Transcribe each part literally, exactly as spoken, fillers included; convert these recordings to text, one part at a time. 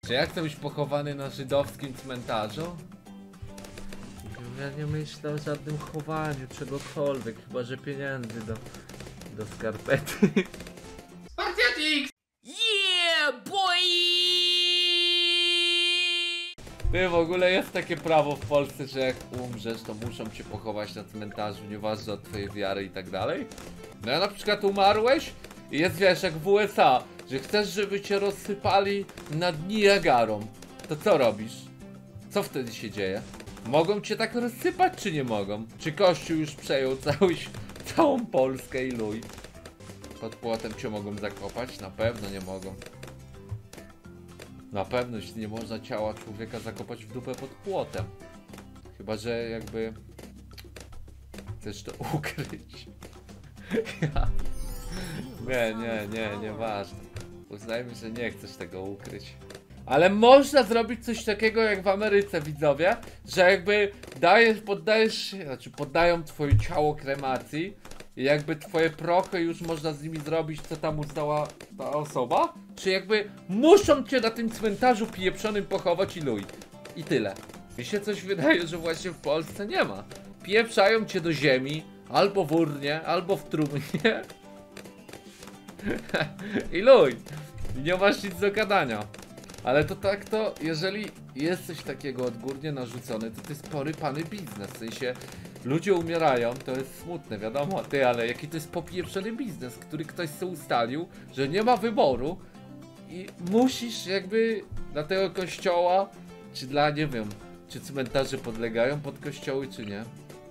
Czy ja chcę być pochowany na żydowskim cmentarzu? Ja nie myślę o żadnym chowaniu czegokolwiek, chyba że pieniędzy do, do skarpety. Spartiatik! Yeah, boy! Ty, w ogóle jest takie prawo w Polsce, że jak umrzesz, to muszą cię pochować na cmentarzu, nieważne od twojej wiary i tak dalej. No ja na przykład umarłeś i jest, wiesz, jak w U S A, że chcesz, żeby cię rozsypali nad Niagarą. To co robisz? Co wtedy się dzieje? Mogą cię tak rozsypać, czy nie mogą? Czy Kościół już przejął cały, całą Polskę i luj? Pod płotem cię mogą zakopać? Na pewno nie mogą. Na pewno nie można ciała człowieka zakopać w dupę pod płotem. Chyba że jakby chcesz to ukryć. Ja. Nie, nie, nie, nieważne. Uznajmy, że nie chcesz tego ukryć. Ale można zrobić coś takiego jak w Ameryce, widzowie, że jakby dajesz, poddajesz, znaczy poddają twoje ciało kremacji i jakby twoje prochy już można z nimi zrobić, co tam uznała ta osoba, czy jakby muszą cię na tym cmentarzu pieprzonym pochować i luj. I tyle. Mi się coś wydaje, że właśnie w Polsce nie ma. Pieprzają cię do ziemi, albo w urnie, albo w trumnie. I luj. I nie masz nic do gadania. Ale to tak to, jeżeli jest coś takiego odgórnie narzucone, to to jest porypany biznes. W sensie, ludzie umierają, to jest smutne, wiadomo, ty, ale jaki to jest popieprzony biznes, który ktoś sobie ustalił, że nie ma wyboru i musisz jakby dla tego kościoła, czy dla, nie wiem, czy cmentarze podlegają pod kościoły, czy nie.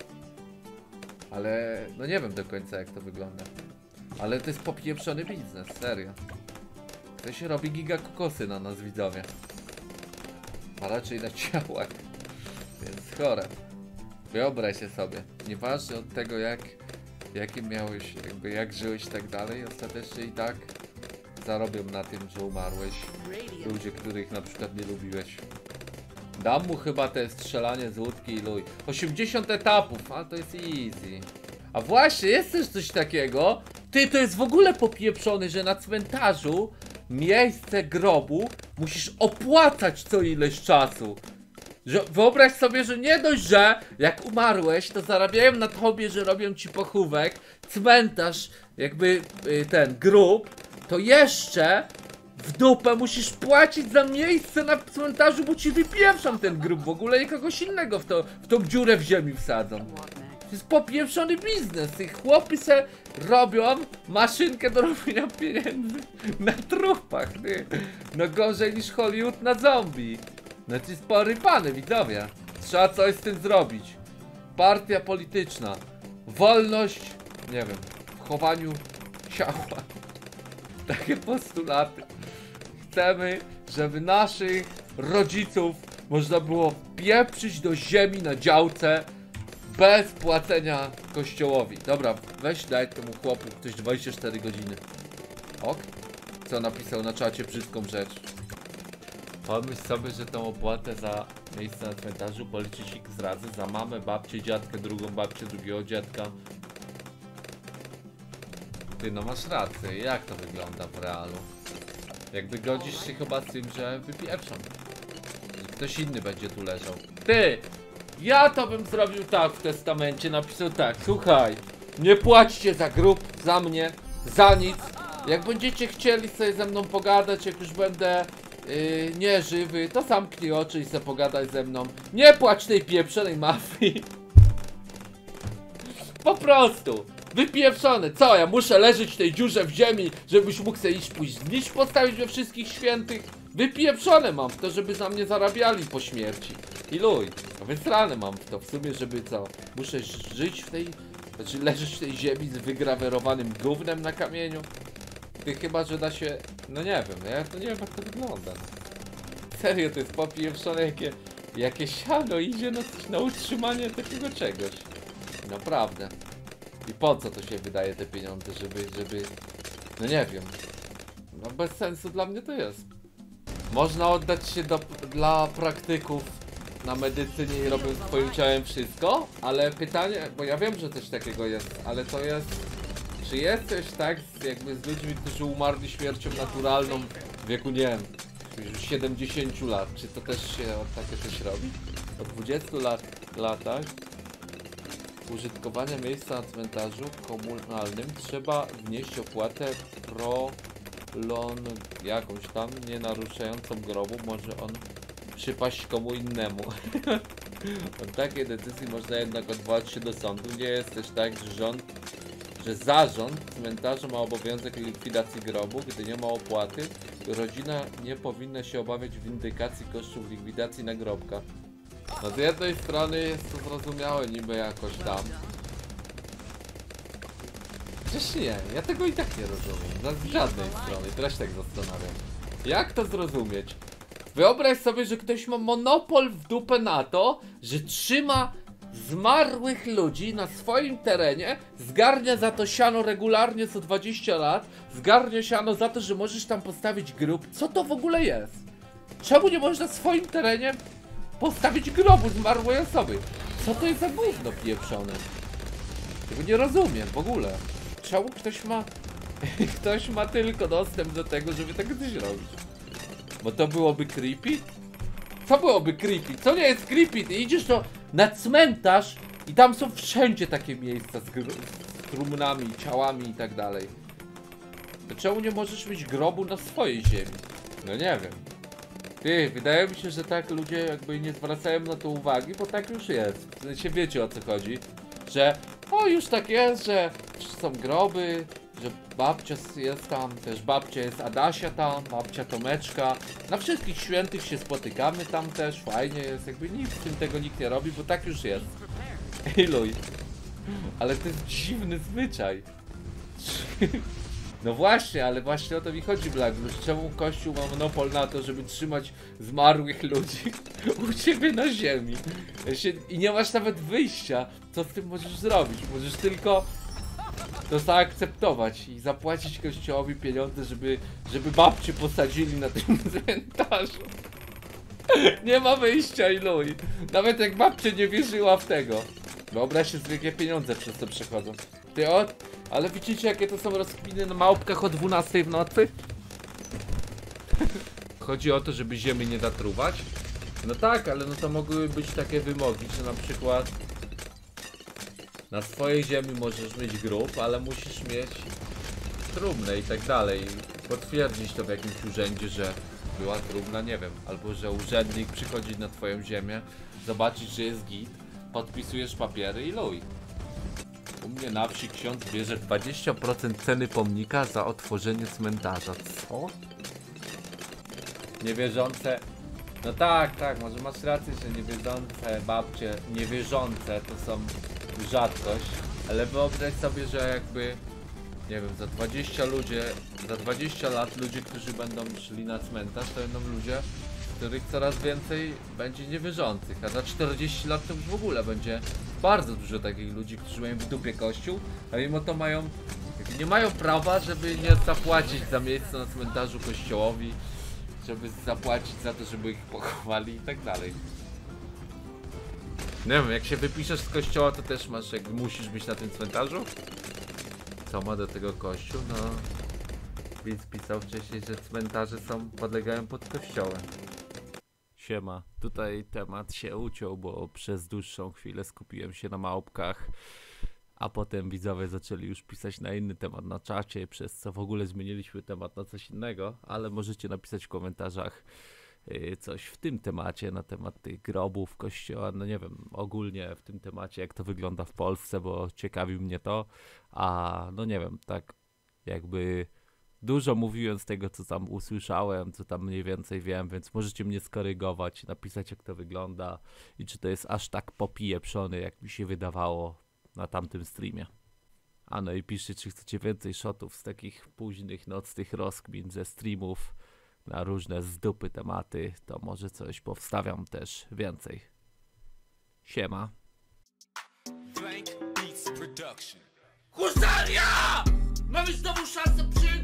Ale, no nie wiem do końca jak to wygląda. Ale to jest popieprzony biznes, serio. To się robi giga kokosy na nas, widzowie. A raczej na ciałach. Więc chore. Wyobraź się sobie. Nieważne od tego jak jakim miałeś, jakby jak żyłeś i tak dalej, ostatecznie i tak zarobią na tym, że umarłeś. Ludzie, których na przykład nie lubiłeś. Dam mu chyba te strzelanie z łódki i luj. osiemdziesiąt etapów, ale to jest easy. A właśnie, jest też coś takiego. Ty, to jest w ogóle popieprzony, że na cmentarzu miejsce grobu musisz opłacać co ileś czasu. Że wyobraź sobie, że nie dość, że jak umarłeś, to zarabiają na tobie, że robią ci pochówek, cmentarz, jakby y, ten grób, to jeszcze w dupę musisz płacić za miejsce na cmentarzu, bo ci wypieprzą ten grób w ogóle i kogoś innego w, to, w tą dziurę w ziemi wsadzą. To jest popieprzony biznes. Tych chłopy se robią maszynkę do robienia pieniędzy na trupach, ty. No gorzej niż Hollywood na zombie. No to jest porypane, widzowie. Trzeba coś z tym zrobić. Partia polityczna. Wolność, nie wiem, w chowaniu ciała. Takie postulaty. Chcemy, żeby naszych rodziców można było pieprzyć do ziemi na działce bez płacenia kościołowi. Dobra, weź daj temu chłopu ktoś dwadzieścia cztery godziny. Ok? Co napisał na czacie brzydką rzecz. Pomyśl sobie, że tą opłatę za miejsce na cmentarzu policzyć ich razy za mamę, babcię, dziadkę, drugą babcię, drugiego dziadka. Ty, no masz rację. Jak to wygląda w realu? Jakby godzisz się chyba z tym, że wypieprzą. Że ktoś inny będzie tu leżał. Ty! Ja to bym zrobił tak w testamencie, napisał tak, słuchaj, nie płaćcie za grób, za mnie, za nic. Jak będziecie chcieli sobie ze mną pogadać, jak już będę yy, nieżywy, to zamknij oczy i se pogadaj ze mną. Nie płać tej pieprzonej mafii. Po prostu. Wypieprzone. Co, ja muszę leżeć w tej dziurze w ziemi, żebyś mógł sobie iść pójść znicz postawić we wszystkich świętych? Wypieprzone mam w to, żeby za mnie zarabiali po śmierci. I luj. Wysrane mam w to w sumie, żeby co? Muszę żyć w tej... Znaczy leżeć w tej ziemi z wygrawerowanym gównem na kamieniu? Ty chyba, że da się... No nie wiem, ja to nie wiem jak to wygląda. Serio, to jest popieprzone jakie... Jakie siano idzie na, na utrzymanie takiego czegoś. Naprawdę. I po co to się wydaje te pieniądze, żeby, żeby... No nie wiem. No bez sensu dla mnie to jest. Można oddać się do, dla praktyków na medycynie i robią swoim ciałem wszystko, ale pytanie, bo ja wiem, że coś takiego jest, ale to jest... Czy jest coś tak z, jakby z ludźmi, którzy umarli śmiercią naturalną w wieku, nie wiem, Już siedemdziesięciu lat. Czy to też się takie coś robi? Po dwudziestu lat, latach użytkowania miejsca na cmentarzu komunalnym trzeba wnieść opłatę prolon jakąś tam, nie naruszającą grobu. Może on przypaść komu innemu. Od takiej decyzji można jednak odwołać się do sądu. Nie jest też tak, że rząd, że zarząd cmentarza ma obowiązek likwidacji grobu, gdy nie ma opłaty. Rodzina nie powinna się obawiać windykacji kosztów likwidacji nagrobka. No z jednej strony jest to zrozumiałe niby jakoś tam. Przecież nie, ja tego i tak nie rozumiem. Z żadnej strony, teraz się tak zastanawiam. Jak to zrozumieć? Wyobraź sobie, że ktoś ma monopol w dupę na to, że trzyma zmarłych ludzi na swoim terenie, zgarnia za to siano regularnie co dwadzieścia lat, zgarnia siano za to, że możesz tam postawić grób. Co to w ogóle jest? Czemu nie można na swoim terenie postawić grobu zmarłej osoby? Co to jest za gówno pieprzone? Tego nie rozumiem w ogóle. Czemu ktoś ma... ktoś ma tylko dostęp do tego, żeby tak coś robić? Bo to byłoby creepy? Co byłoby creepy? Co nie jest creepy? Ty idziesz to na cmentarz i tam są wszędzie takie miejsca z, z trumnami, ciałami i tak dalej. To czemu nie możesz mieć grobu na swojej ziemi? No nie wiem. Ty, wydaje mi się, że tak ludzie jakby nie zwracają na to uwagi, bo tak już jest. W sensie wiecie o co chodzi. Że o już tak jest, że są groby, że babcia jest tam, też babcia jest Adasia tam, babcia Tomeczka. Na wszystkich świętych się spotykamy tam też, fajnie jest, jakby nic z tym tego nikt nie robi, bo tak już jest. Ej luj. Ale to jest dziwny zwyczaj. No właśnie, ale właśnie o to mi chodzi, Blackblues. Czemu Kościół ma monopol na to, żeby trzymać zmarłych ludzi u ciebie na ziemi? I nie masz nawet wyjścia. Co z tym możesz zrobić? Możesz tylko to zaakceptować i zapłacić Kościołowi pieniądze, żeby, żeby babcie posadzili na tym cmentarzu. Nie ma wyjścia, iluj. Nawet jak babcia nie wierzyła w tego. Wyobraź sobie, jakie pieniądze przez to przechodzą. Ty o... Ale widzicie, jakie to są rozkminy na małpkach o dwunastej w nocy? Chodzi o to, żeby ziemi nie zatruwać? No tak, ale no to mogły być takie wymogi, że na przykład na swojej ziemi możesz mieć grób, ale musisz mieć trumnę i tak dalej. Potwierdzić to w jakimś urzędzie, że była trumna, nie wiem. Albo że urzędnik przychodzi na twoją ziemię, zobaczyć, że jest git, podpisujesz papiery i luj. U mnie na wsi ksiądz bierze dwadzieścia procent ceny pomnika za otworzenie cmentarza. Co? Niewierzące. No tak, tak, może masz rację, że niewierzące babcie, niewierzące to są rzadkość, ale wyobraź sobie, że jakby, nie wiem, za dwadzieścia ludzie, za dwadzieścia lat ludzie, którzy będą szli na cmentarz, to będą ludzie, których coraz więcej będzie niewierzących, a za czterdzieści lat to już w ogóle będzie bardzo dużo takich ludzi, którzy mają w dupie kościół, a mimo to mają, nie mają prawa, żeby nie zapłacić za miejsce na cmentarzu kościołowi, żeby zapłacić za to, żeby ich pochowali i tak dalej. Nie wiem, jak się wypiszesz z kościoła, to też masz, jak musisz być na tym cmentarzu? Co ma do tego kościół? No... Widz pisał wcześniej, że cmentarze są, podlegają pod kościołem. Siema, tutaj temat się uciął, bo przez dłuższą chwilę skupiłem się na małpkach, a potem widzowie zaczęli już pisać na inny temat na czacie, przez co w ogóle zmieniliśmy temat na coś innego, ale możecie napisać w komentarzach yy, coś w tym temacie, na temat tych grobów, kościoła, no nie wiem, ogólnie w tym temacie, jak to wygląda w Polsce, bo ciekawi mnie to, a no nie wiem, tak jakby... Dużo mówiłem z tego, co tam usłyszałem, co tam mniej więcej wiem, więc możecie mnie skorygować, napisać jak to wygląda i czy to jest aż tak popieprzony, jak mi się wydawało na tamtym streamie. A no i piszcie, czy chcecie więcej shotów z takich późnych, nocnych rozkmin ze streamów na różne z dupy tematy, to może coś powstawiam też więcej. Siema. Husaria! Mamy znowu szansę przyjąć